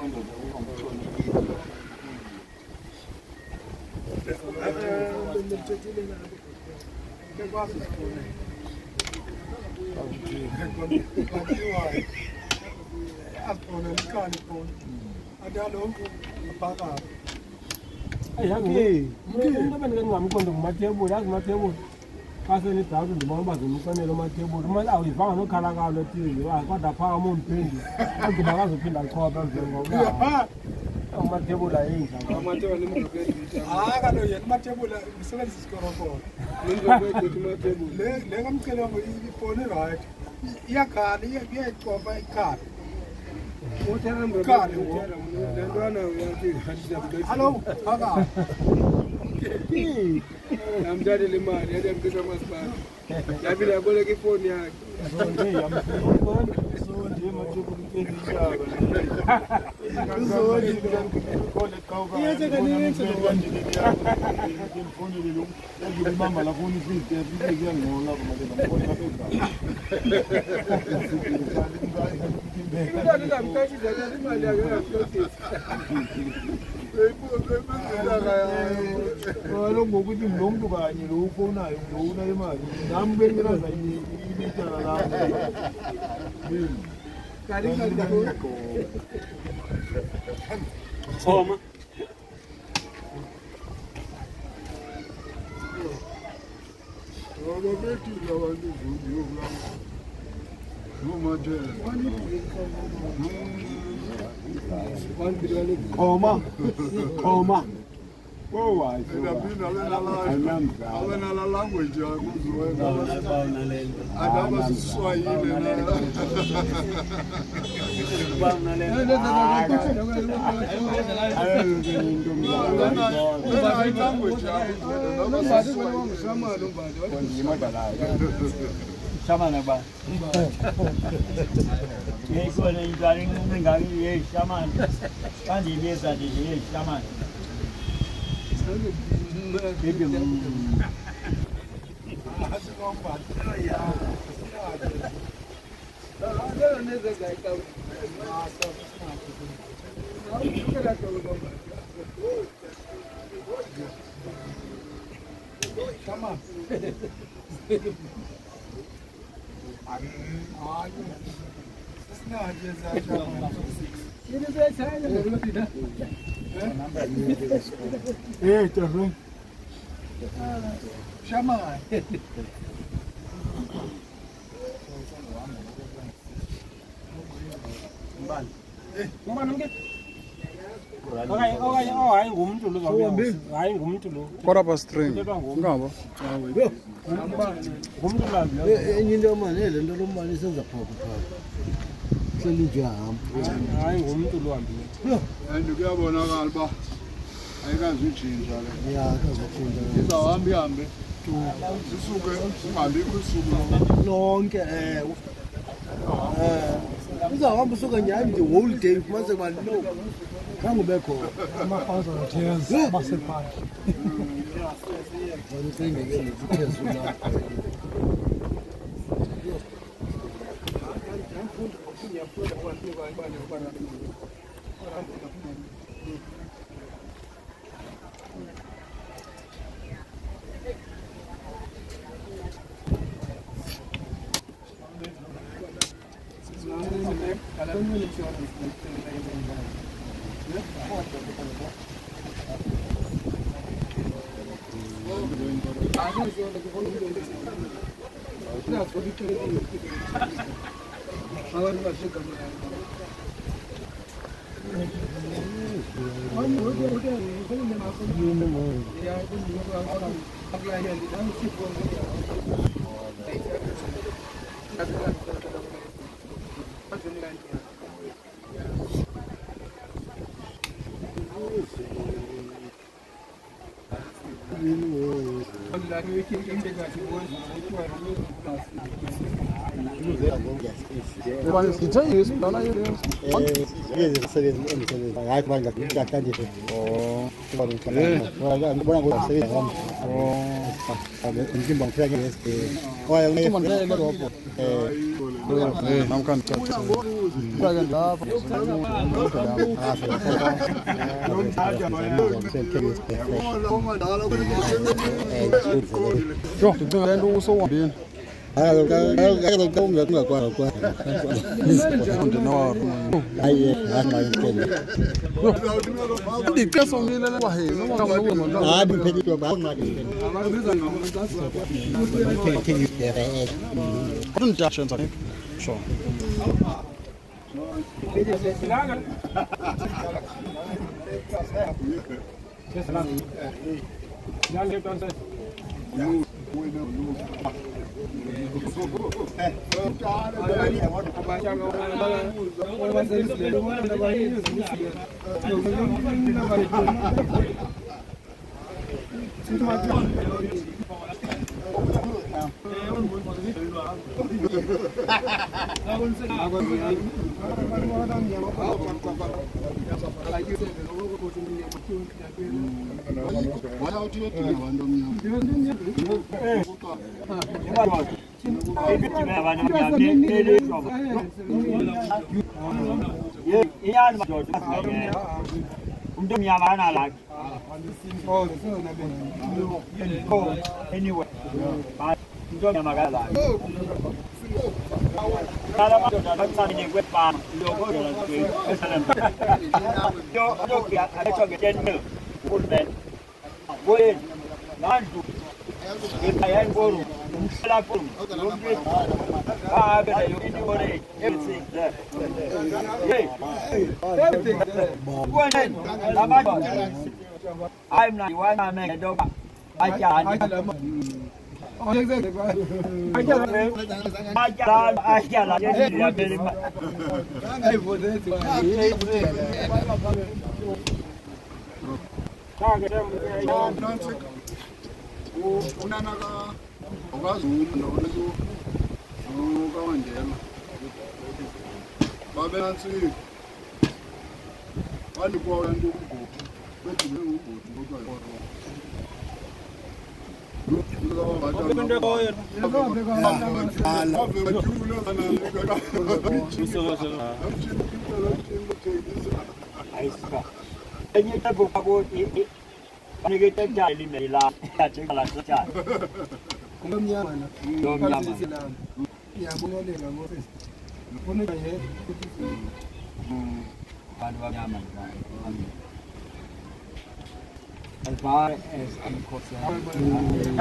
Kasi ni tahu tu mama tu bukan ni rumah tebur, rumah awal bang tu kalau le tu, aku dapat amun pendi, aku dah masuk pindah kau dan semua. Rumah tebur lain. Rumah tebur ni mungkin. Kalau ya rumah tebur lah, misalnya sekarang kau. Rumah tebur. Lengam kalau ini phone right, ia card, ia kau buy card. Card. Hello, apa? I'm daddy lima, dia ada kita masuk. Tapi dah boleh ke phone ya. So dia macam begini dia. So dia boleh kau. Ia cakap ni phone ni dulu. Jadi mama la phone ni dia dia ngolah macam phone apa. Kita ada dalam kasih dia lima dia ada. Kalau mau kita nong tu kan, ni lupa na, lupa na mana. Nampak ni lah, ini cara lah. Kali kali aku. Oh ma. Oh betul lawan tu, dia bilang. Coma. Oh, I language. Sama nak ba? Ye ko ni garing ngang ye sama. Kan di biasa di ye sama. Bibi. Asal kau ya. Ada ni dekat kau. Sama. ℂ𝒹 enggak apa? Ini dia mana? Ini dia rumah ni ℂ𝒹 selijam. Juga bona kalba. Ayika zichinja le. Ya, kazokhunda. Izawambi. Sisuke ungabi kusuku lonke uzahamba usuka nyami nje whole day mase manje no khange bekho ama-1000 basephandle ngeke ngiphezulu lapha Anyway, I'm not one man make a dog. I can't. As far as I'm concerned,